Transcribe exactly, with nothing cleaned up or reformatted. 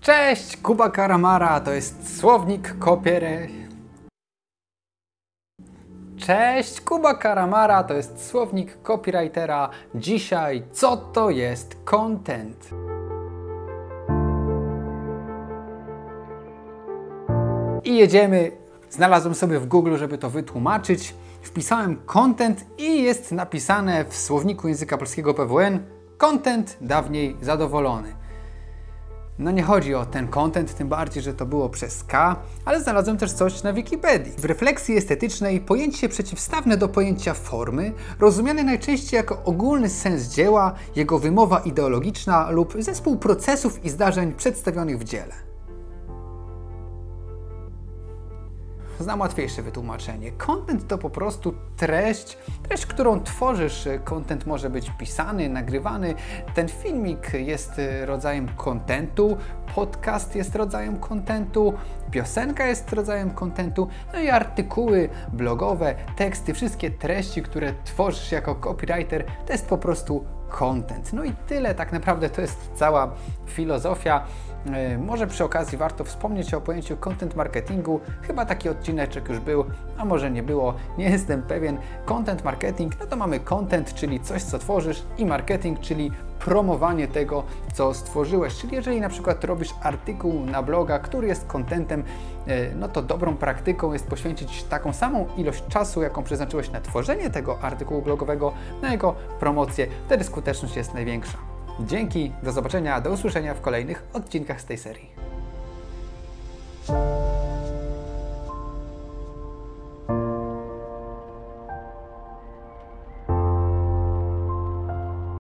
Cześć, Kuba Karamara, to jest słownik kopiery... Cześć, Kuba Karamara, to jest słownik copywritera. Dzisiaj, co to jest content? I jedziemy. Znalazłem sobie w Google, żeby to wytłumaczyć. Wpisałem content i jest napisane w słowniku języka polskiego P W N content, dawniej zadowolony. No nie chodzi o ten content, tym bardziej, że to było przez K, ale znalazłem też coś na Wikipedii. W refleksji estetycznej pojęcie przeciwstawne do pojęcia formy, rozumiane najczęściej jako ogólny sens dzieła, jego wymowa ideologiczna lub zespół procesów i zdarzeń przedstawionych w dziele. Znam łatwiejsze wytłumaczenie. Content to po prostu treść, treść, którą tworzysz. Content może być pisany, nagrywany. Ten filmik jest rodzajem contentu, podcast jest rodzajem contentu, piosenka jest rodzajem contentu, no i artykuły blogowe, teksty, wszystkie treści, które tworzysz jako copywriter, to jest po prostu content. No i tyle, tak naprawdę to jest cała filozofia. Może przy okazji warto wspomnieć o pojęciu content marketingu. Chyba taki odcineczek już był, a może nie było, nie jestem pewien. Content marketing, no to mamy content, czyli coś, co tworzysz, i marketing, czyli promowanie tego, co stworzyłeś. Czyli jeżeli na przykład robisz artykuł na bloga, który jest contentem, no to dobrą praktyką jest poświęcić taką samą ilość czasu, jaką przeznaczyłeś na tworzenie tego artykułu blogowego, na jego promocję. Wtedy skuteczność jest największa. Dzięki, do zobaczenia, do usłyszenia w kolejnych odcinkach z tej serii.